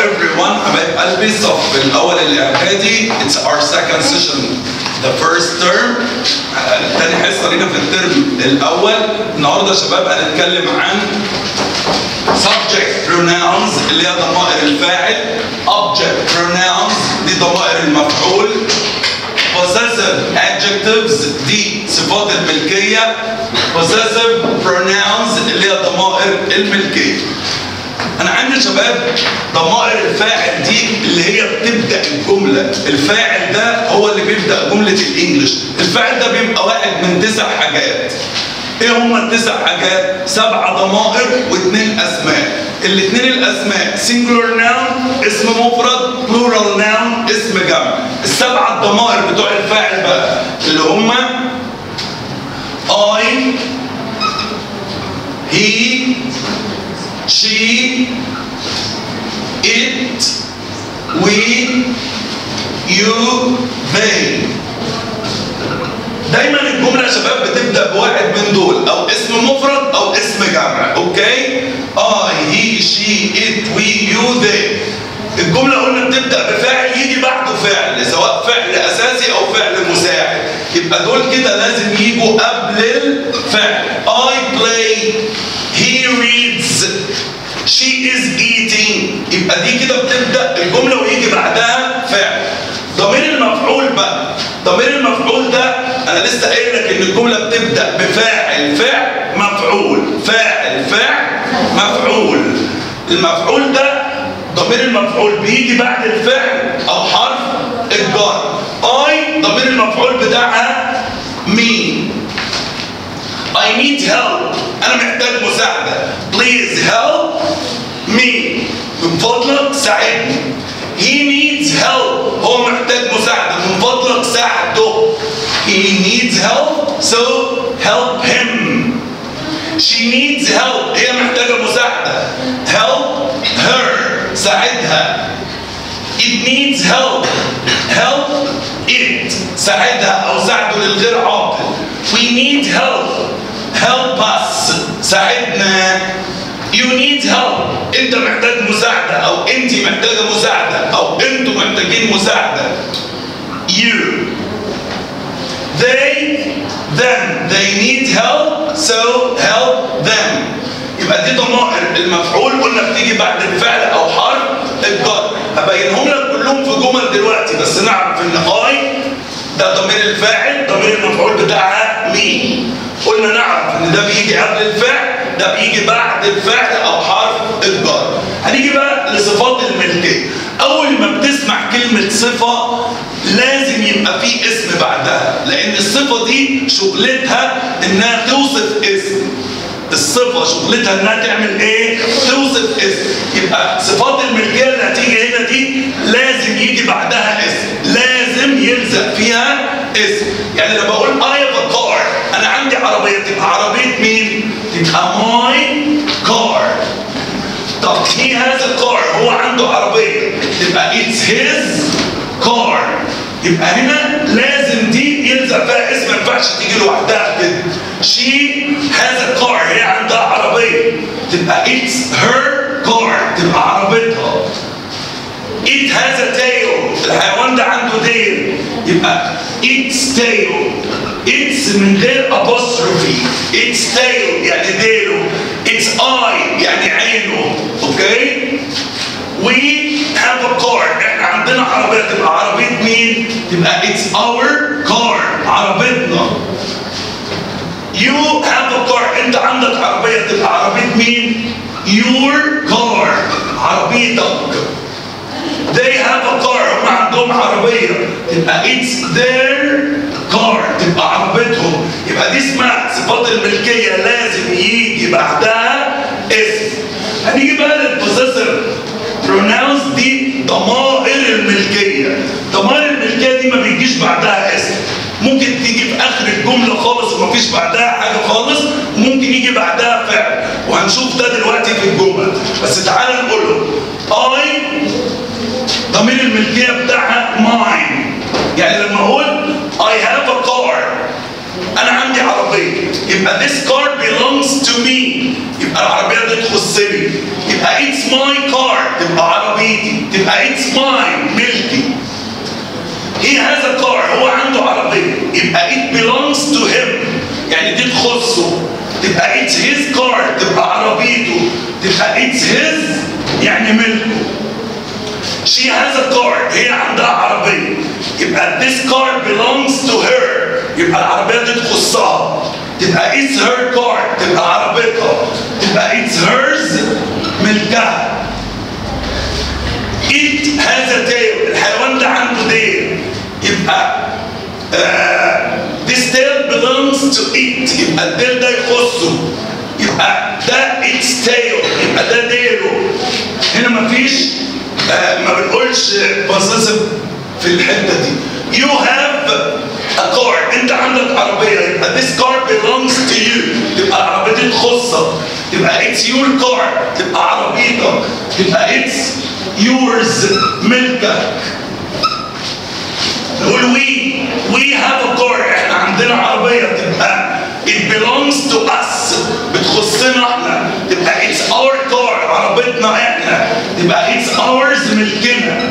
everyone. حبايب قلبي الصف الأول الإعدادي. It's our second session. The first term. تاني حصة لينا في الترم الأول. النهارده يا شباب هنتكلم عن subject pronouns اللي هي ضمائر الفاعل. Object pronouns دي ضمائر المفعول. Possessive adjectives دي صفات الملكية. Possessive pronouns اللي هي ضمائر الملكية. أنا عندي شباب ضمائر الفاعل دي اللي هي بتبدأ الجملة، الفاعل ده هو اللي بيبدأ جملة الإنجليش، الفاعل ده بيبقى واحد من 9 حاجات. إيه هما ال9 حاجات؟ 7 ضمائر و2 أسماء. ال2 الأسماء singular noun اسم مفرد، plural noun اسم جمع. ال7 الضمائر بتوع الفاعل بقى اللي هما I, he, she, it, we, you, they. دايما الجملة يا شباب بتبدأ بواحد من دول، أو اسم مفرد أو اسم جمع، أوكي؟ I, he, she, it, we, you, they. الجملة قلنا بتبدأ بفاعل يجي بعده فعل، سواء فعل أساسي أو فعل مساعد. يبقى دول كده لازم يجوا قبل الفعل. I play, he reads, she is eating. يبقى دي كده بتبدأ الجملة ويجي بعدها فعل. ضمير المفعول بقى، ضمير المفعول ده أنا لسه قايل لك إن الجملة بتبدأ بفاعل فعل مفعول، فاعل فعل مفعول. المفعول ده ضمير المفعول بيجي بعد الفعل أو حرف الجر. I ضمير المفعول بتاعها me. I need help. أنا محتاج مساعدة. Please help me. من فضلك ساعدني. He needs help. هو محتاج مساعدة. من فضلك ساعده. He needs help, so help him. She needs help. هي محتاجة مساعدة. Help her. ساعدها. It needs help. Help it. ساعدها أو ساعده للغير عاقل. We need help. Help us. ساعدنا. You need help. أنت محتاج مساعدة أو أنت محتاجة مساعدة أو أنتوا محتاجين مساعدة. You. They, them. They need help, so help them. يبقى دي ضمائر المفعول قلنا بتيجي بعد الفعل أو حرف الجر. هبينهم لك كلهم في جمل دلوقتي، بس نعرف إن I ده ضمير الفاعل، ضمير المفعول بتاعها me. قلنا نعرف إن ده بيجي قبل الفعل، ده بيجي بعد الفعل أو حرف الجر. هنيجي بقى لصفات الملكية. أول ما بتسمع كلمة صفة لازم يبقى في اسم بعدها، لأن الصفة دي شغلتها إنها توصف اسم. الصفة شغلتها إنها تعمل إيه؟ توصف اسم. يبقى صفات الملكية اللي هتيجي هنا دي لازم يجي بعدها اسم، لازم يلزق فيها اسم. يعني لما بقول I have a car، أنا عندي عربية، تبقى عربية مين؟ تبقى my car. طب he has a car، هو عنده عربية، تبقى it's his car. يبقى هنا لازم دي يلزق فيها اسم، ما ينفعش تيجي لوحدها كده. she has a car، هي عندها عربية، تبقى it's her car، تبقى عربيتها. it has a tail، الحيوان ده عنده ديل، يبقى its tail. it's من غير apostrophe، its tail يعني ديله. its eye يعني عينه، اوكي؟ we have a car، احنا عندنا عربية، تبقى عربية مين؟ تبقى it's our car، عربيتنا. you have a car، انت عندك عربية، تبقى عربية مين؟ your car، عربيتك. they have a car، هم عندهم عربية، تبقى it's their car، تبقى عربيتهم. يبقى دي اسمها صفات الملكية لازم يجي بعدها اسم. هنيجي بقى للبوزيسيف pronouns، دي ضمائر الملكية. ضمائر الملكية دي ما بيجيش بعدها اسم، ممكن تيجي في آخر الجملة خالص ومفيش بعدها حاجة خالص، وممكن يجي بعدها فعل، وهنشوف ده دلوقتي في الجمل. بس تعالى نقوله. I ضمير الملكية بتاعها mine. يعني لما أقول I have a car، أنا عندي عربية، يبقى this car belongs to me. يبقى العربية دي تخصني. يبقى it's my car تبقى عربيتي. تبقى it's mine ملكي. he has a car هو عنده عربية. يبقى it belongs to him يعني دي تخصه. تبقى it's his car تبقى عربيته. تبقى it's his يعني ملكه. she has a car هي عندها عربية. يبقى this car belongs to her يبقى العربية دي تخصها. تبقى it's her car تبقى عربيتها. تبقى it's hers ملكها. it has a tail الحيوان ده عنده ديل. يبقى this tail belongs to it يبقى الديل ده يخصه. يبقى ده its tail يبقى ده ديله. هنا مفيش ما بنقولش possessive في الحته دي. you have a car انت عندك عربيه. يبقى this car belongs to you تبقى العربيه دي تخصك. تبقى it's your car تبقى عربيتك. تبقى it's yours ملكك. نقول we have a car احنا عندنا عربيه. تبقى it belongs to us بتخصنا احنا. تبقى it's our car عربيتنا احنا. تبقى it's ours ملكنا.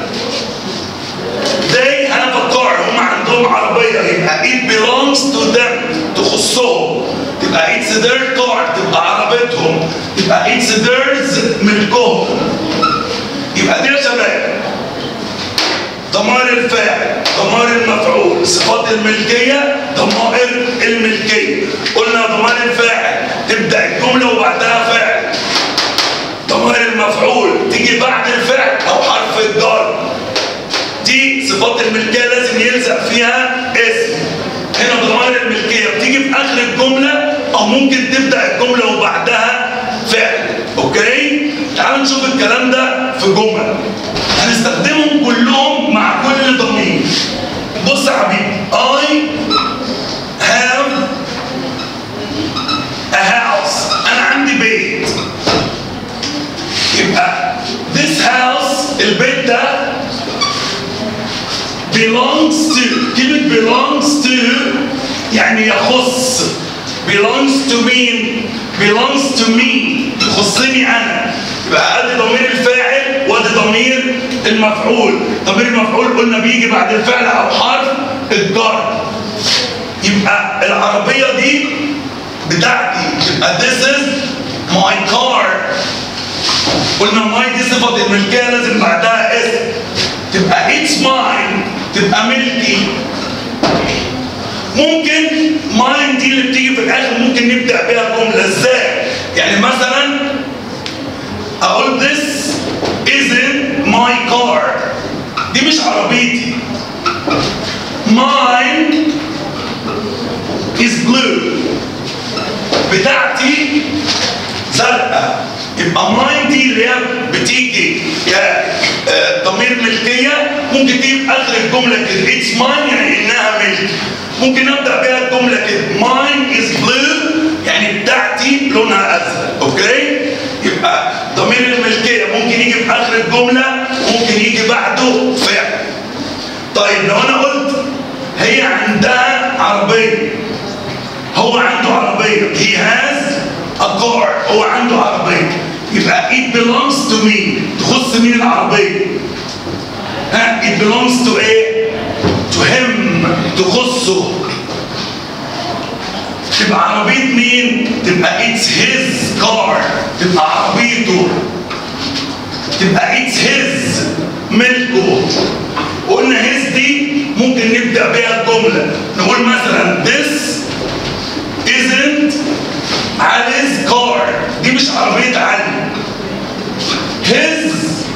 they have a car هم عندهم عربيه. يبقى it belongs to them تخصهم. تبقى it's their car تبقى عربيتهم. تبقى it's theirs ملكهم. يبقى دي يا شباب ضمائر الفاعل ضمائر المفعول صفات الملكيه ضمائر الملكيه. قلنا ضمائر الفاعل تبدا الجمله وبعدها فاعل. ضمائر المفعول تيجي بعد الفعل او حرف الجر. دي صفات الملكيه لازم يلزق فيها اسم. هنا ضمائر الملكيه بتيجي في اخر الجمله او ممكن تبدا الجمله وبعدها فعل. اوكي؟ تعالوا نشوف الكلام ده في جمل هنستخدمهم كلهم مع كل ضمير. بص يا حبيبي I have a house انا عندي بيت. يبقى this house البيت ده belongs to كلمة belongs to يعني يخص. belongs to مين؟ belongs to me يخصني أنا. يبقى أدي ضمير الفاعل وأدي ضمير المفعول. ضمير المفعول قلنا بيجي بعد الفعل أو حرف الجر. يبقى العربية دي بتاعتي. يبقى this is my car. قلنا my دي صفة الملكية لازم بعدها اسم. تبقى it's mine تبقى ملكي. ممكن mine دي اللي بتيجي في الآخر ممكن نبدأ بيها جملة ازاي؟ يعني مثلا أقول this isn't my car دي مش عربيتي. mine is blue بتاعتي زرقاء. يبقى mine دي اللي هي بتيجي يا ضمير ملكيه ممكن تيجي في اخر الجمله كده it's mine يعني انها ملك. ممكن ابدا بيها الجمله كده mine is blue يعني بتاعتي لونها ازرق. اوكي؟ يبقى ضمير الملكيه ممكن يجي في اخر الجمله ممكن يجي بعده فعل. طيب لو انا قلت هي عندها عربيه هو عنده عربيه he has a car هو عنده عربيه. يبقى it belongs to me تخص مين العربيه؟ ها it belongs to ايه؟ to him تخصه. تبقى عربيه مين؟ تبقى it's his car تبقى عربيته. تبقى it's his ملكه. قلنا his دي ممكن نبدا بيها الجمله نقول مثلا this isn't علي's car دي مش عربية علي. his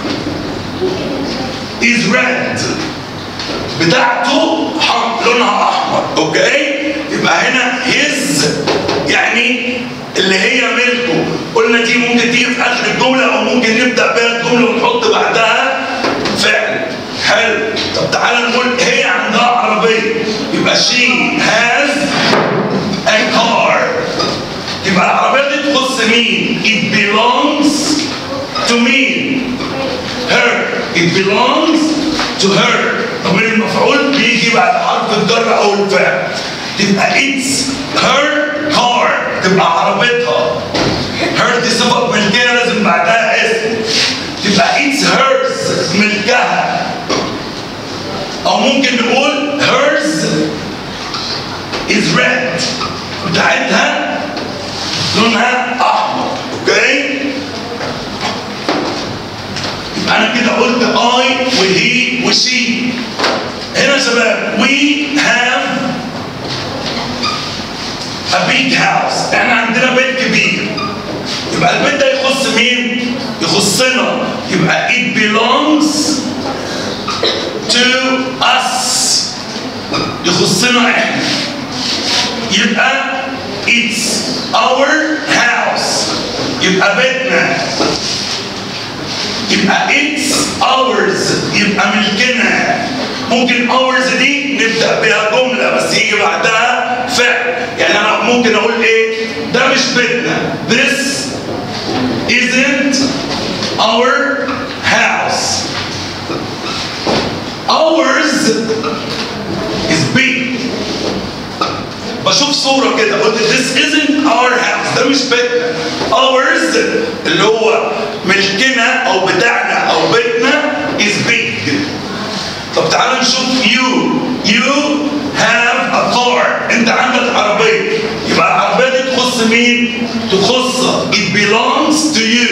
is red بتاعته لونها أحمر. أوكي؟ يبقى هنا his يعني اللي هي ملكه. قلنا دي ممكن تيجي في آخر الجملة أو ممكن نبدأ بيها الجملة ونحط بعدها فعل. حلو. طب تعالى نقول هي عندها عربية. يبقى she has a car. يبقى العربية دي تخص مين؟ it belongs to مين؟ her. it belongs to her. ضمير المفعول بيجي بعد حرف الجر أو الفعل. تبقى it's her car تبقى عربيتها. her دي صفة ملكية لازم بعدها اسم، تبقى it's hers ملكها. أو ممكن نقول hers is red بتاعتها لونها أحمر. اوكي؟ يبقى أنا كده قلت I وهي وشي. هنا يا شباب we have a big house. احنا عندنا بيت كبير. يبقى البيت ده يخص مين؟ يخصنا. يبقى it belongs to us. يخصنا احنا. يبقى it's our house. يبقى بيتنا. يبقى it's ours. يبقى ملكنا. ممكن ours دي نبدأ بها جملة بس يجي بعدها فعل. يعني أنا ممكن أقول إيه؟ ده مش بيتنا. This isn't our house. Ours is big. بشوف صورة كده قلت this isn't our house. ده مش بيتنا. Ours اللي هو ملكنا أو بتاعنا أو بيتنا is big. طب تعالى نشوف you have a car. انت عندك عربية. يبقى العربية دي تخص مين؟ تخصك. it belongs to you.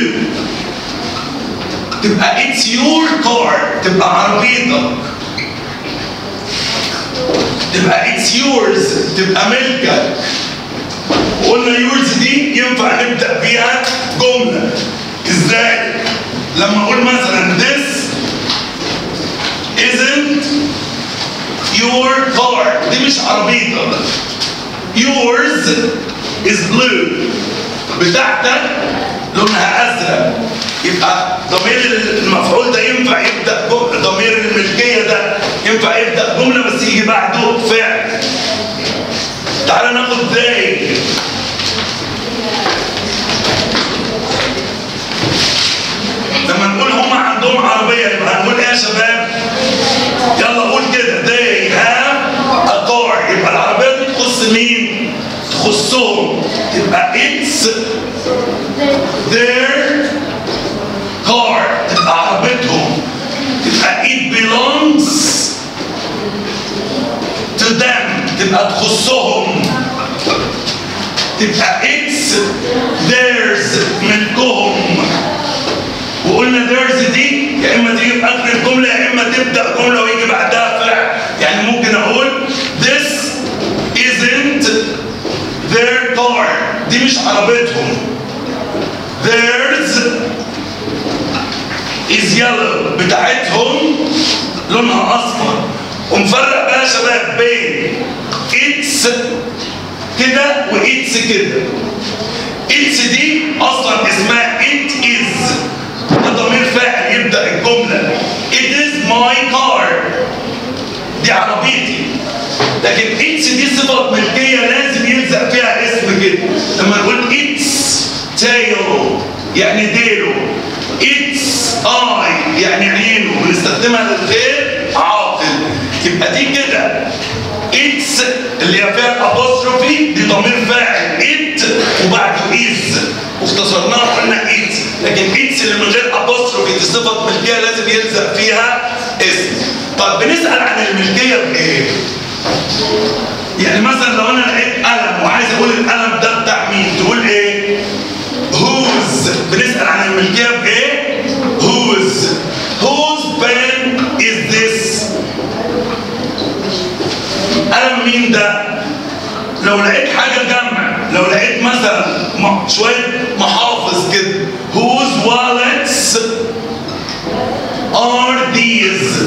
تبقى it's your car. تبقى عربيتك. تبقى it's yours. تبقى ملكك. وقلنا yours دي ينفع نبدأ بيها جملة. ازاي؟ لما اقول مثلا this isn't your car. دي مش عربيتك. yours is blue. بتاعتك لونها ازرق. يبقى ضمير المفعول ده ينفع يبدا جمله. ضمير الملكيه ده ينفع يبدا جمله بس يجي بعده فعل. تعالى ناخد they. لما نقول هم عندهم عربيه يبقى هنقول ايه يا شباب؟ يلا قول كده they have a car. يبقى العربيه دي تخص مين؟ تخصهم. تبقى it's their car. تبقى عربيتهم. تبقى it belongs to them. تبقى تخصهم. تبقى it's theirs ملكهم. وقلنا theirs دي يا اما تيجي في اخر الجمله يا اما تبدا جمله ويجي بعدها فعل. يعني ممكن اقول this isn't their car. دي مش عربيتهم. theirs is yellow. بتاعتهم لونها اصفر. ونفرق بقى يا شباب بين it's كده و it's كده. it's دي اصلا اسمها it is. ده ضمير فاعل يبدا الجمله. it is my car. دي عربيتي. لكن it's دي صفه ملكيه لازم يلزق فيها اسم كده. لما نقول it's tail يعني ديله. it's eye يعني عينه. بنستخدمها للغير عاقل. يبقى دي كده it's اللي هي فيها الابوستروفي دي ضمير فاعل it وبعده is. واختصرناها قلنا it. لكن it's اللي من غير ابوستروفي دي صفه ملكيه لازم يلزق فيها اسم. طب بنسال عن الملكيه بايه؟ يعني مثلا لو انا لقيت قلم وعايز اقول القلم ده بتاع مين تقول ايه؟ whose. بنسال عن الملكيه بايه؟ whose. whose pen is this؟ قلم مين ده؟ لو لقيت حاجه جمع. لو لقيت مثلا شويه محافظ كده whose wallets are these؟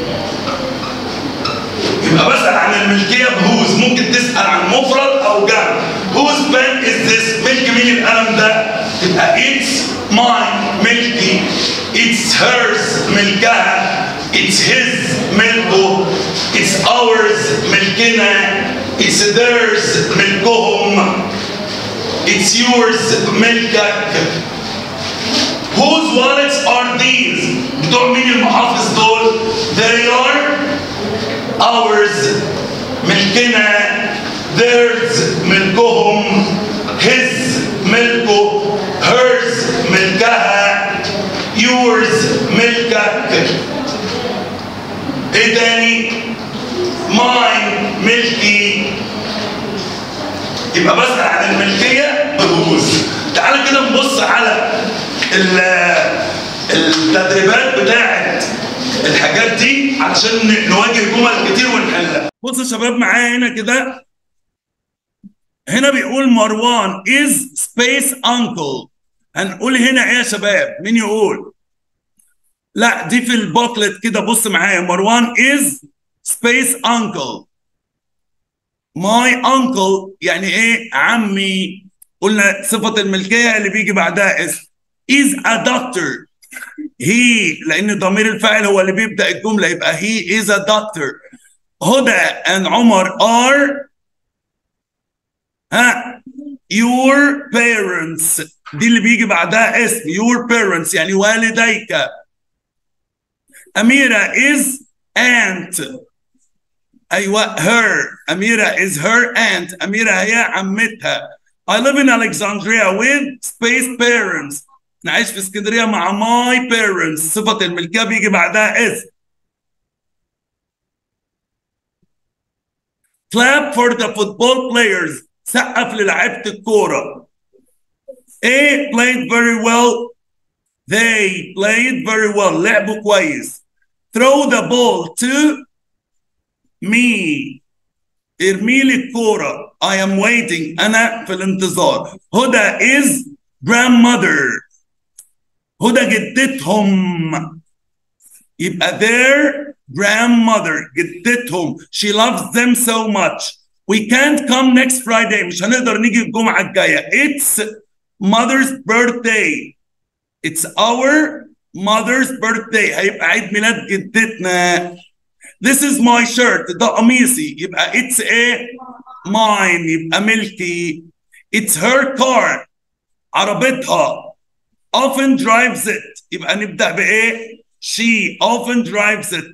يبقى بسأل عن الملكية بهوز. ممكن تسأل عن مفرد أو جمع. whose pen is this؟ ملك مين القلم ده؟ تبقى it's mine ملكي. it's hers ملكها. it's his ملكه. it's ours ملكنا. it's theirs ملكهم. it's yours ملكك. whose wallets are these؟ بتوع مين المحافظ دول؟ they are ours ملكنا. theirs ملكهم، his ملكه، hers ملكها، yours ملكك. ايه تاني؟ mine ملكي. يبقى بسأل عن الملكية بجوز. تعال كده نبص على التدريبات بتاعت الحاجات دي علشان نواجه جمل كتير ونحلها. بصوا يا شباب معايا هنا كده، هنا بيقول مروان is space uncle. هنقول هنا ايه يا شباب؟ مين يقول؟ لا دي في البوكلت كده، بص معايا. مروان is space uncle. my uncle يعني ايه؟ عمي. قلنا صفة الملكية اللي بيجي بعدها اسم. is a doctor. he لأن ضمير الفاعل هو اللي بيبدأ الجملة، يبقى he is a doctor. هدى and عمر are your parents. دي اللي بيجي بعدها اسم. your parents يعني والديك. أميرة is aunt. أيوة her. أميرة is her aunt. أميرة هي عمتها. I live in Alexandria with space parents. نعيش في اسكندرية مع my parents. صفة الملكية بيجي بعدها اسم. clap for the football players. سقف للاعيبة الكورة. A played very well. They played very well. لعبوا كويس. Throw the ball to me. ارمي لي الكورة. I am waiting. أنا في الانتظار. هدى is grandmother. هدى جدتهم. يبقى their grandmother. جدتهم. She loves them so much. We can't come next Friday. مش هنقدر نيجي الجمعة الجاية. It's mother's birthday. It's our mother's birthday. هيبقى عيد ميلاد جدتنا. This is my shirt. ده قميصي. يبقى it's a mine. يبقى ملكي. It's her car. عربتها. Often drives it. يبقى نبدأ بإيه؟ She often drives it.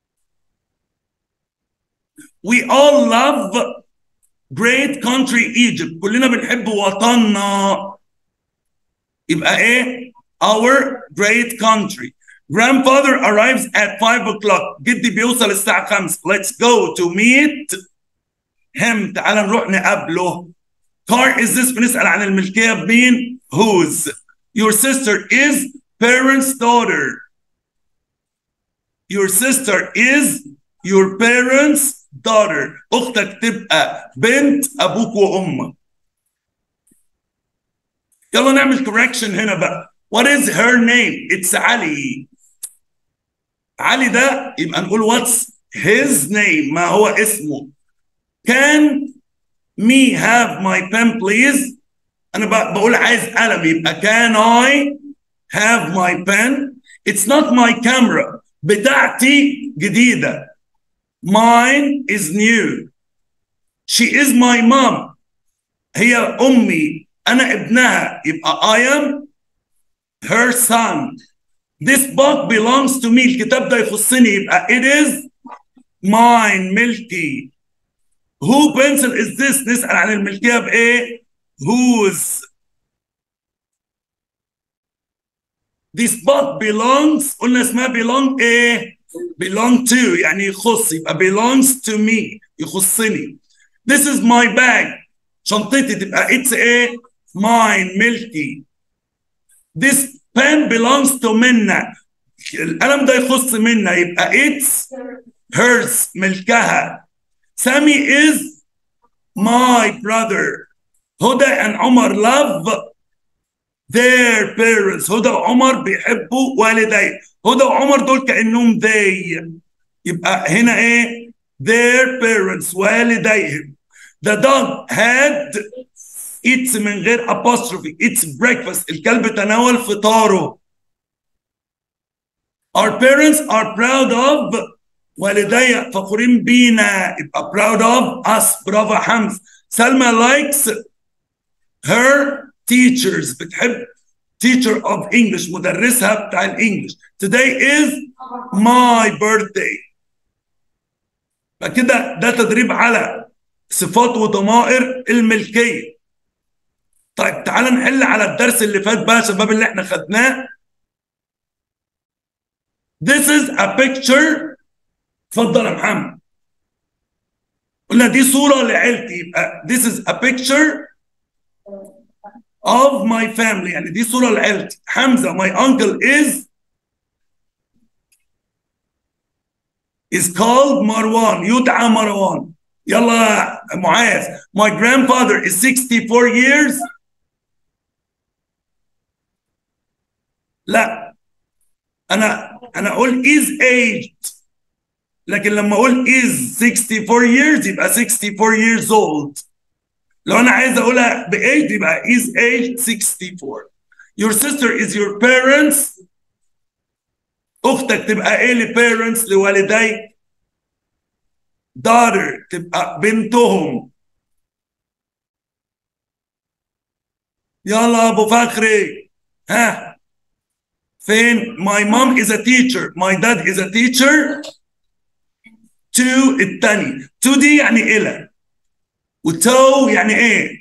We all love great country Egypt. كلنا بنحب وطننا. يبقى إيه؟ Our great country. Grandfather arrives at 5 o'clock. جدي بيوصل الساعة 5. Let's go to meet him. تعال نروح نقابله. Car is this. بنسأل عن الملكية بمين؟ Whose. Your sister is parents' daughter. Your sister is your parents' daughter. أختك تبقى بنت أبوك وأمك. يلا نعمل correction هنا بقى. What is her name? It's علي. علي ده يبقى نقول what's his name. ما هو اسمه. Can me have my pen please. أنا بقول عايز قلم. يبقى can I have my pen. It's not my camera. بتاعتي جديدة. Mine is new. She is my mom. هي أمي. أنا ابنها. يبقى I am her son. This book belongs to me. الكتاب ده يخصني. يبقى it is mine. ملكي. Who pencil is this. نسأل عن الملكية بإيه؟ whose. This book belongs. قلنا اسمها belong ايه؟ belong to يعني يخص. يبقى belongs to me. يخصني. This is my bag. شنطتي. تبقى it's ايه؟ mine. ملكي. This pen belongs to منى. القلم ده يخص منى. يبقى it's hers. ملكها. Sammy is my brother. هدى and عمر love their parents. هدى وعمر بيحبوا والدي. هدى وعمر دول كأنهم they. يبقى هنا ايه؟ their parents. والديهم. The dog had its من غير apostrophe. It's breakfast. الكلب تناول فطاره. Our parents are proud of. والدي فخورين بينا. يبقى proud of us. برافو حمزة. سلمى likes her teachers. بتحب teacher of English. مدرسها بتاع الانجليش. Today is my birthday. فكده ده تدريب على صفات وضمائر الملكية. طيب تعال نحل على الدرس اللي فات بقى يا شباب اللي احنا خدناه. This is a picture. اتفضل يا محمد. قلنا دي صورة لعيلتي، يبقى this is a picture of my family، يعني دي صورة لعيلتي. حمزة my uncle is called مروان، يدعى مروان. يلا معاذ my grandfather is 64 years. لا انا اقول is aged، لكن لما اقول is 64 years يبقى 64 years old. لو انا عايز اقولها بايج يبقى is aged 64. Your sister is your parents. اختك تبقى ايه لparents لوالديك؟ daughter تبقى بنتهم. يلا ابو فخري ها فين؟ my mom is a teacher. my dad is a teacher. to الثاني to دي يعني إلى، وتو يعني ايه؟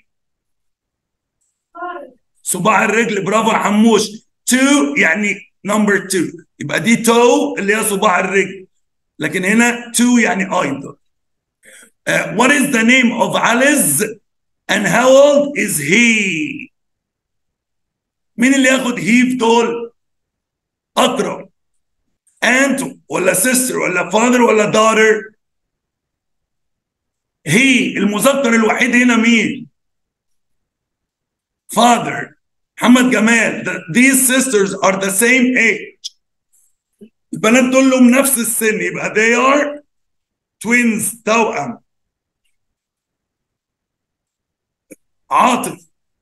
صباع الرجل. برافو يا حموش. to يعني number 2، يبقى دي تو اللي هي صباع الرجل، لكن هنا to يعني ايضا. What is the name of Alice and how old is he؟ مين اللي ياخد he في دول؟ أقرب. aunt ولا sister ولا father ولا daughter؟ he المذكر الوحيد هنا مين؟ father. محمد جمال these sisters are the same age. البنات دول لهم نفس السن، يبقى they are twins توأم. عاطف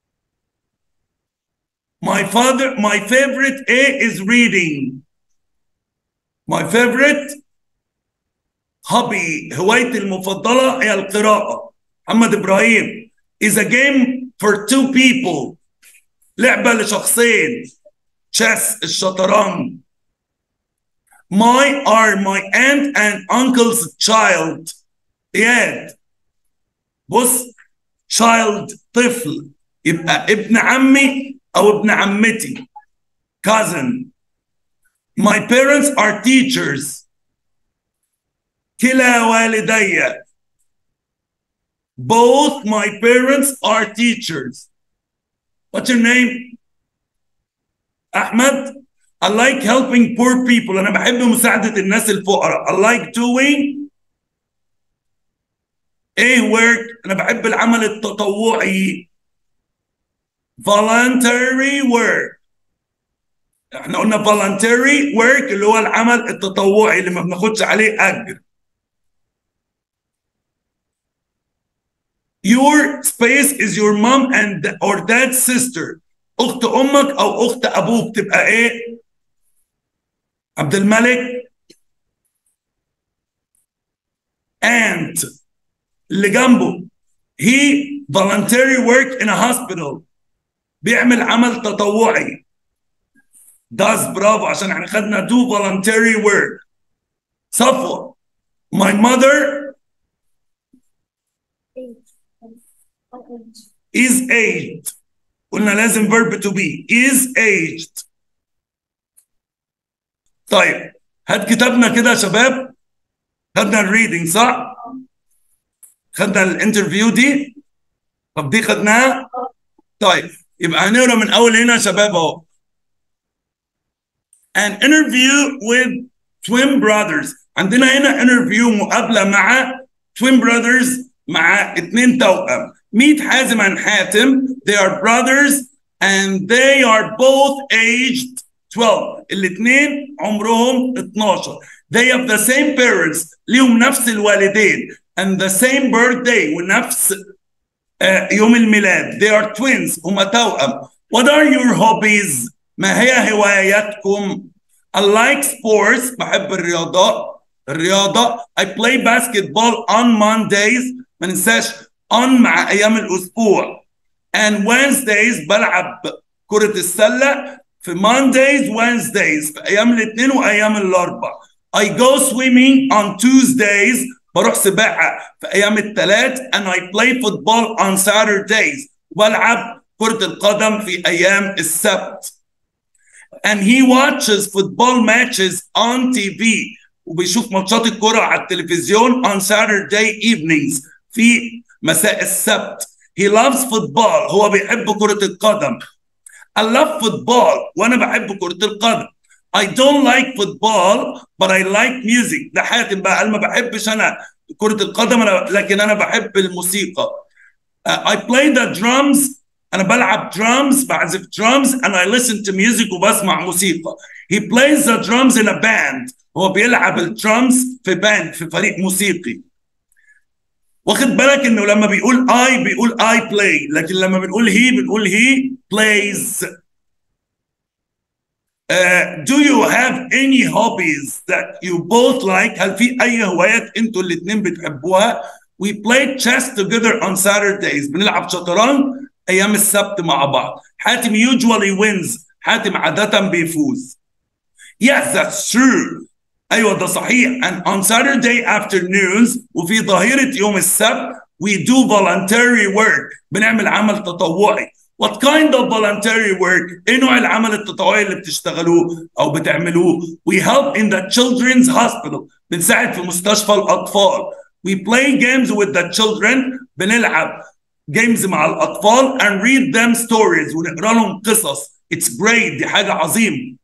my favorite A is reading. my favorite hobby هوايتي المفضلة هي القراءة. محمد إبراهيم is a game for 2 people، لعبة لشخصين. chess الشطرنج. my aunt and uncle's child. إياد بص child طفل، يبقى ابن عمي أو ابن عمتي cousin. my parents are teachers. كلا والدي. both my parents are teachers. What's your name؟ أحمد. I like helping poor people. أنا بحب مساعدة الناس الفقراء. I like doing work. أنا بحب العمل التطوعي. voluntary work. احنا قلنا voluntary work اللي هو العمل التطوعي اللي ما بناخدش عليه أجر. Your space is your mom and or dad's sister. أخت أمك أو أخت أبوك تبقى إيه؟ عبد الملك. aunt اللي جنبه he voluntary work in a hospital، بيعمل عمل تطوعي. does برافو عشان احنا خدنا do voluntary work. صفوة my mother is aged. قلنا لازم verb to be is aged. طيب هات كتابنا كده يا شباب. خدنا الريدنج صح؟ خدنا الانترفيو دي؟ طب دي خدناها؟ طيب يبقى هنقرا من اول هنا يا شباب اهو. An interview with twin brothers. عندنا هنا interview مقابلة مع twin brothers، مع 2 توأم. meet حازم and حاتم. They are brothers and they are both aged 12. الاثنين عمرهم 12. They have the same parents. ليهم نفس الوالدين. And the same birthday ونفس يوم الميلاد. They are twins. هما توأم. What are your hobbies؟ ما هي هواياتكم؟ I like sports. بحب الرياضة. I play basketball on Mondays. ما ننساش on مع أيام الأسبوع. And Wednesdays بلعب كرة السلة في Mondays Wednesdays في أيام الاثنين وأيام الأربع. I go swimming on Tuesdays. بروح سباحة في أيام الثلاث and I play football on Saturdays وبلعب كرة القدم في أيام السبت. And he watches football matches on TV وبيشوف ماتشات الكرة على التلفزيون on Saturday evenings في مساء السبت. He loves football هو بيحب كرة القدم. I love football وأنا بحب كرة القدم. I don't like football but I like music. ده حاتم بقى قال ما بحبش أنا كرة القدم لكن أنا بحب الموسيقى. I play the drums. أنا بلعب drums بعزف drums and I listen to music وبسمع موسيقى. He plays the drums in a band. هو بيلعب الدرامز في باند في فريق موسيقي. واخد بالك انه لما بيقول I بيقول I play لكن لما بنقول he بنقول he plays. Do you have any hobbies that you both like؟ هل في أي هوايات أنتوا الاتنين بتحبوها؟ We play chess together on Saturdays. بنلعب شطرنج أيام السبت مع بعض. حاتم usually wins. حاتم عادة بيفوز. Yes, that's true. أيوة ده صحيح. And on Saturday afternoons وفي ظهيرة يوم السبت we do voluntary work. بنعمل عمل تطوعي. What kind of voluntary work؟ إيه نوع العمل التطوعي اللي بتشتغلوه أو بتعملوه؟ We help in the children's hospital. بنساعد في مستشفى الأطفال. We play games with the children. بنلعب games مع الأطفال and read them stories. ونقرأ لهم قصص. It's great. دي حاجة عظيمة.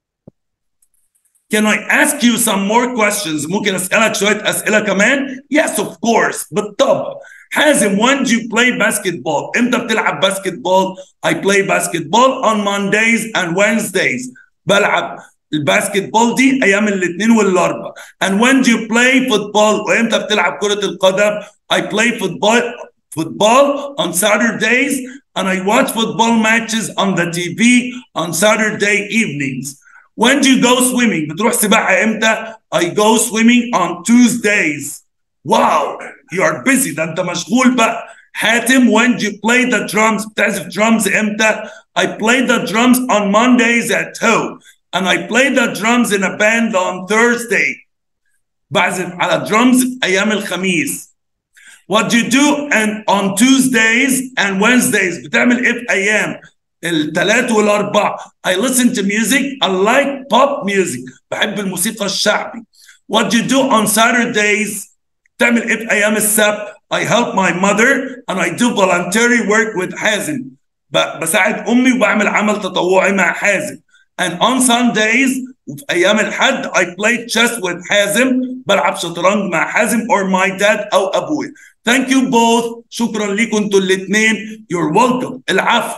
Can I ask you some more questions؟ ممكن أسألك شوية أسئلة كمان؟ Yes, of course. بالطبع. حازم, when do you play basketball؟ امتى بتلعب باسكتبول؟ I play basketball on Mondays and Wednesdays. بلعب الباسكتبول دي ايام الاثنين والاربعاء. And when do you play football؟ وامتى بتلعب كرة القدم؟ I play football on Saturdays and I watch football matches on the TV on Saturday evenings. When do you go swimming؟ بتروح سباحة امتى؟ I go swimming on Tuesdays. Wow, you are busy. ده انت مشغول بقى. حاتم, when do you play the drums؟ بتعزف drums امتى؟ I play the drums on Mondays at home and I play the drums in a band on Thursday. بعزف على drums ايام الخميس. What do you do and on Tuesdays and Wednesdays؟ بتعمل ايه في ايام الثلاث والاربع؟ I listen to music. I like pop music. بحب الموسيقى الشعبي. What do you do on Saturdays؟ تعمل ايه في ايام السبت؟ I help my mother and I do voluntary work with حازم. بساعد امي وبعمل عمل تطوعي مع حازم. And on Sundays وفي ايام الحد I play chess with حازم. بلعب شطرنج مع حازم or my dad او ابوي. Thank you both. شكرا لكم انتوا الاثنين. You're welcome. العفو.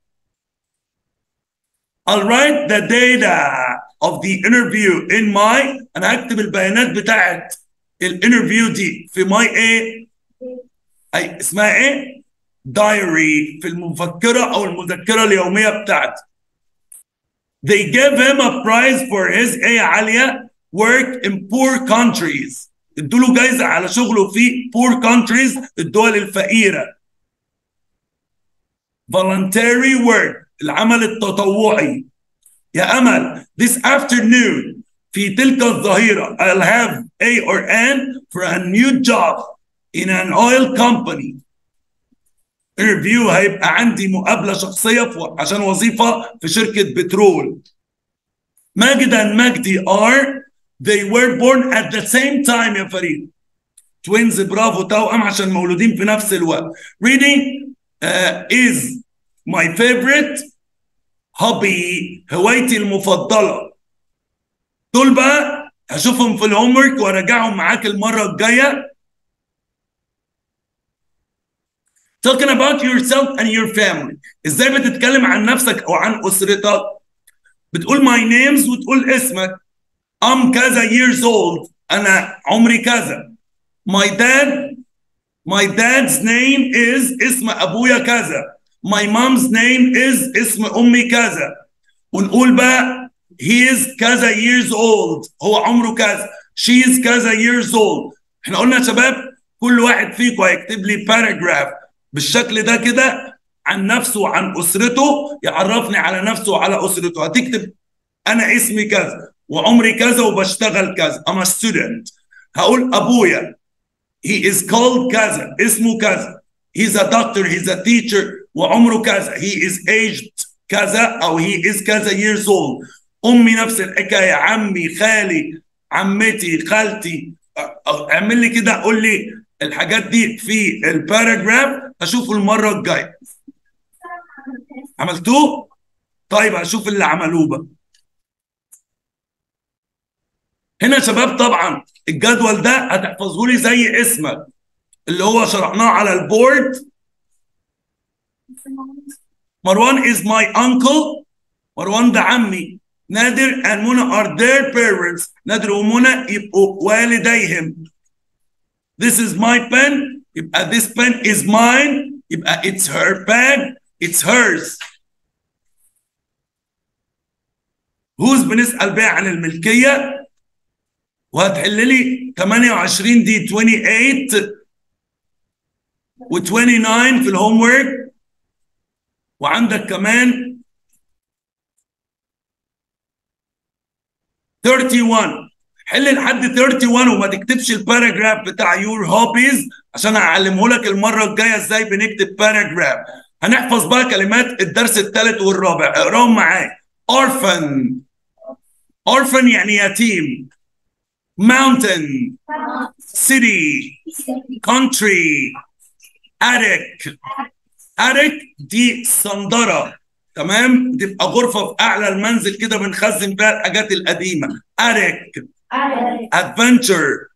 I'll write the data of the interview in my. انا هكتب البيانات بتاعت الانترفيو دي في ماي ايه؟ اي اسمها ايه؟ دايري، في المفكره او المذكره اليوميه بتاعتي. They gave him a prize for his ايه عاليه work in poor countries. ادوا له جايزه على شغله في poor countries الدول الفقيره. Voluntary work العمل التطوعي. يا امل this afternoon في تلك الظهيرة I'll have A or N for a new job in an oil company. interview هيبقى عندي مقابلة شخصية عشان وظيفة في شركة بترول. ماجد and مجدي are they were born at the same time يا فريد. twins برافو توأم عشان مولودين في نفس الوقت. reading is my favorite hobby. هوايتي المفضلة. دول بقى هشوفهم في الهوم ورك وارجعهم معاك المره الجايه. Talking about yourself and your family. ازاي بتتكلم عن نفسك او عن اسرتك؟ بتقول my names وتقول اسمك. I'm كذا years old. انا عمري كذا. My dad's name is اسم ابويا كذا. My mom's name is اسم امي كذا. ونقول بقى he is كذا years old. هو عمره كذا. she is كذا years old. احنا قلنا يا شباب كل واحد فيكم هيكتب لي باراجراف بالشكل ده كده عن نفسه وعن اسرته، يعرفني على نفسه وعلى اسرته. هتكتب انا اسمي كذا وعمري كذا وبشتغل كذا. I'm a student. هقول ابويا he is called كذا، اسمه كذا. he's a doctor, he's a teacher، وعمره كذا. he is aged كذا أو he is كذا years old. أمي نفس الحكاية، عمي، خالي، عمتي، خالتي. اعمل لي كده، قول لي الحاجات دي في الباراجراف، اشوفه المرة الجاية. عملتوه؟ طيب هشوف اللي عملوه بقى. هنا يا شباب طبعا الجدول ده هتحفظه لي زي اسمك اللي هو شرحناه على البورد. مروان is my uncle، مروان ده عمي. نادر and منى are their parents، نادر ومنى يبقوا والديهم. This is my pen، يبقى this pen is mine، يبقى it's her bag، it's hers. whose بنسأل بيها عن الملكية، وهتحل لي 28 دي 28 و29 في الهوم ورك، وعندك كمان 31. حل لحد 31 وما تكتبش الباراجراف بتاع your hobbies عشان هعلمه لك المره الجايه ازاي بنكتب باراجراف. هنحفظ بقى كلمات الدرس الثالث والرابع، اقراهم معايا. orphan، orphan يعني يتيم. mountain، city، country، attic. attic دي صندرة، تمام؟ تبقى غرفة في أعلى المنزل كده بنخزن فيها الحاجات القديمة. attic. adventure.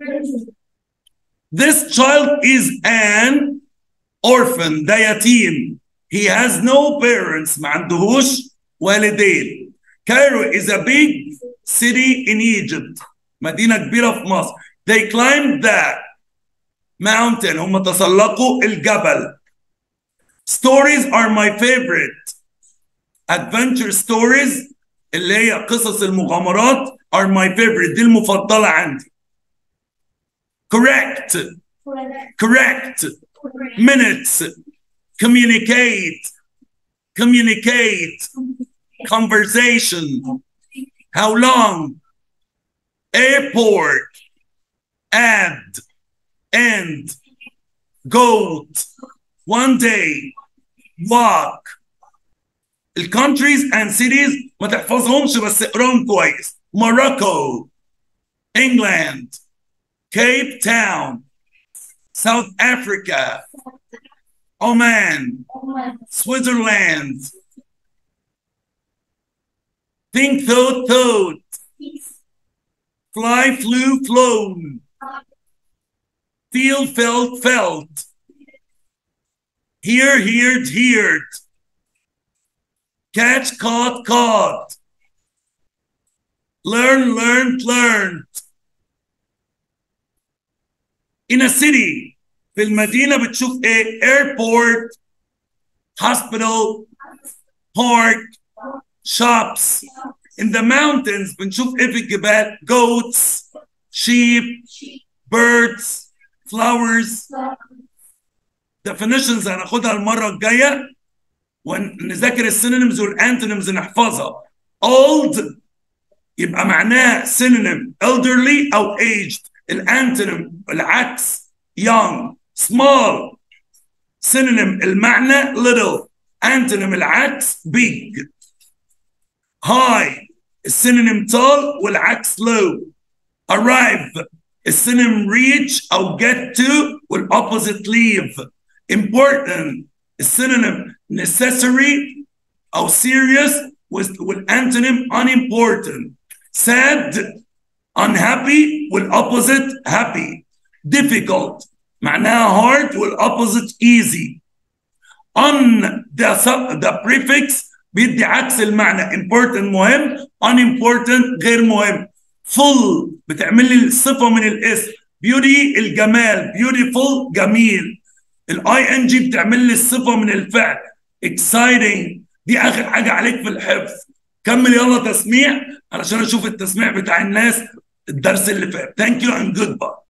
This child is an orphan، ده يتيم. he has no parents، ما عندهوش والدين. Cairo is a big city in Egypt، مدينة كبيرة في مصر. they climbed the mountain، هم تسلقوا الجبل. stories are my favorite، adventure stories اللي هي قصص المغامرات are my favorite، دي المفضلة عندي. correct، correct. minutes، communicate، communicate. conversation. how long. airport. add. end. goat. one day. walk. الكونتريز and cities ما تحفظهمش بس اقراهم كويس. Morocco، England، Cape Town، South Africa، Oman، Switzerland. think, thought, thought. fly, flew, flown. feel, felt, felt. hear, heard, heard. catch, caught, caught. learn, learned, learned. in a city، في المدينة بتشوف ايه؟ airport، hospital، park، shops. in the mountains بنشوف ايه في الجبال؟ goats، sheep، birds، flowers. definitions هناخدها المرة الجاية ونذاكر السينونيمز والانتونيمز نحفظها. old يبقى معناه synonym elderly أو aged. الانتونيم العكس young. small synonym المعنى little. antonym العكس big. high السينونيم tall والعكس low. arrive السينونيم reach أو get to والopposite leave. important السينونيم necessary أو serious والantonym unimportant. sad unhappy والopposite happy. difficult معناها hard والopposite easy. on the prefix بيدي عكس المعنى. important مهم، unimportant غير مهم. full بتعمل لي الصفة من الاسم. beauty الجمال، beautiful جميل. ing بتعمل لي الصفة من الفعل. exciting دي آخر حاجة عليك في الحفظ. كمل يلا تسميع علشان أشوف التسميع بتاع الناس الدرس اللي فات. thank you and goodbye.